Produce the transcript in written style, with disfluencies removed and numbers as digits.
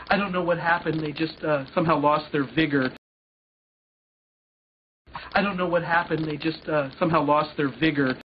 I don't know what happened. They just somehow lost their vigor. I don't know what happened. They just somehow lost their vigor.